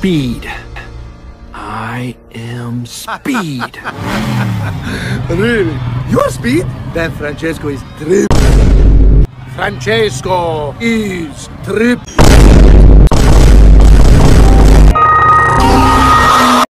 speed. I am speed. Really? You're speed? Then Francesco is trip. Francesco is trip.